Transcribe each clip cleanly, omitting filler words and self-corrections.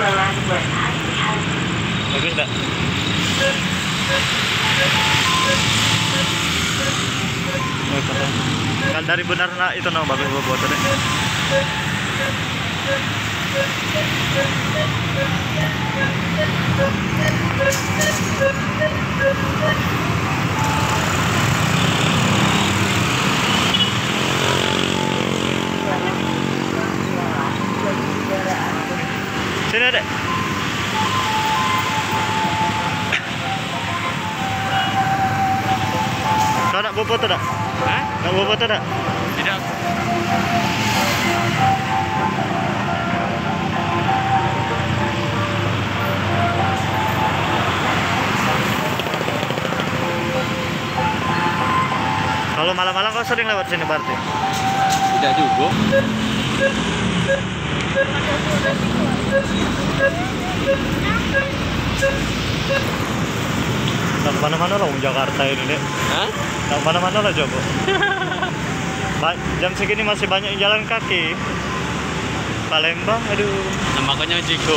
Bagus enggak? Kan dari benar nak itu no bagus buat deh. Sini dek. Kau nak buat foto tak? Hah? Nak buat foto tak? Tidak. Kalau malam-malam kau sering lewat sini berarti? Tidak juga. Tak mana-mana lah Jakarta ini dek. Hah? Tak mana-mana lah coba. Jam segini masih banyak yang jalan kaki. Palembang, aduh. Nah, makanya Jiko.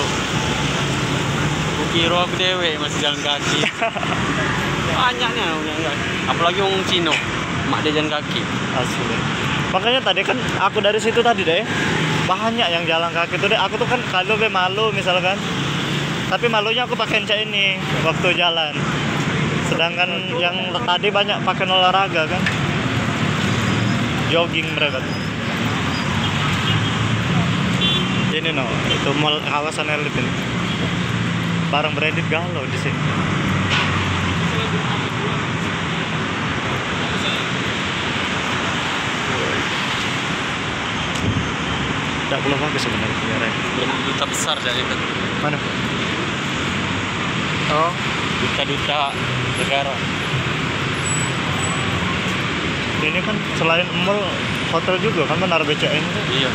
Kukira aku dewe masih jalan kaki. Banyaknya, apalagi orang Cino, mak dia jalan kaki. Asli. Makanya tadi kan aku dari situ tadi deh. Banyak yang jalan kaki tuh deh. Aku tuh kan kalau gue malu misalkan. Tapi malunya aku pakai encak ini waktu jalan. Sedangkan yang tadi banyak pakai olahraga kan. Jogging mereka tuh. Ini no, itu mall kawasan elit ini. Barang branded galau di sini. Tidak belum bagus sebenarnya penjara. Duta besar dari itu. Mana? Oh, Duta-duta negara. ini kan selain mall hotel juga kan Menara BCA ini. Iya.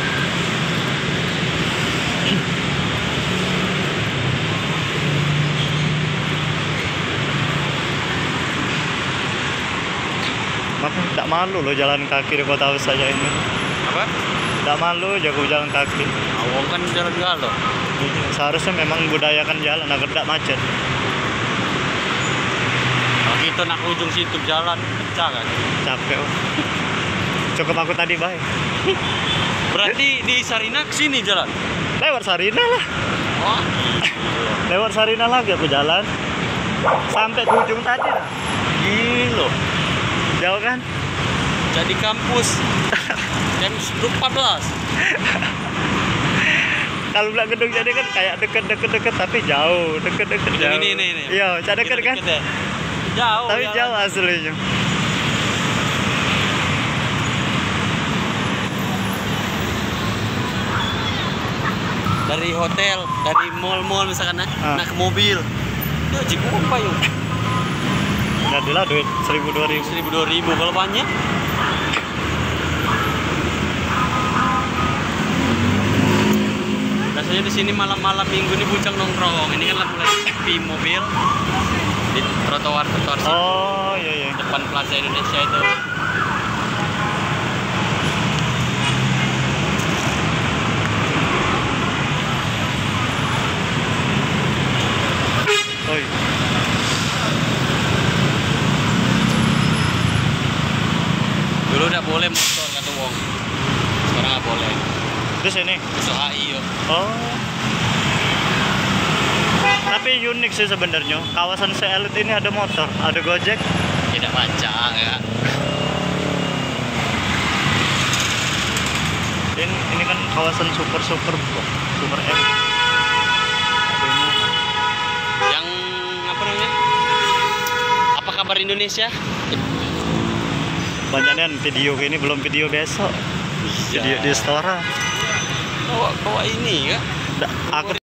Maka tidak malu loh jalan kaki di kota saja ini. Apa? Tidak malu jago jalan kaki. Awang kan jalan galau. Seharusnya memang budayakan jalan agar tidak macet. Kalau kita nak ujung situ jalan pecah kan. Capek. Oh. Cukup aku tadi baik. Berarti di Sarina ke sini jalan. Lewat Sarina lah. Wah. Lewat Sarina lagi aku jalan. Sampai ke ujung tadi lah. Gila. Jauh kan? Jadi kampus. Jam 14. Kalau bilang gedung jadi kan kayak deket tapi jauh, deket jauh. Ini. Iya, deket kan? Ya. Jauh. Tapi jalan. jauh aslinya. Dari hotel, dari mall misalkan nak ke mobil. Ya jiku apa yuk? Jadilah duit 1.000 2.000. 1.000 kalau banyak. Biasanya di sini malam-malam minggu ini bucang nongkrong. Ini kan mulai sepi mobil di trotoar sini. Oh iya. Depan Plaza Indonesia itu. Oi. Dulu udah boleh motor kata wong. Sekarang nggak boleh. Di sini. Besok AI yo. Oh. Tapi unik sih sebenarnya. Kawasan se-elit ini ada motor, ada Gojek. Tidak baca ya. Ini kan kawasan super M. Yang apa namanya? Apa kabar Indonesia? Banyaknya video ini belum video besok. Video di Stora. Bawa ini ya. Aku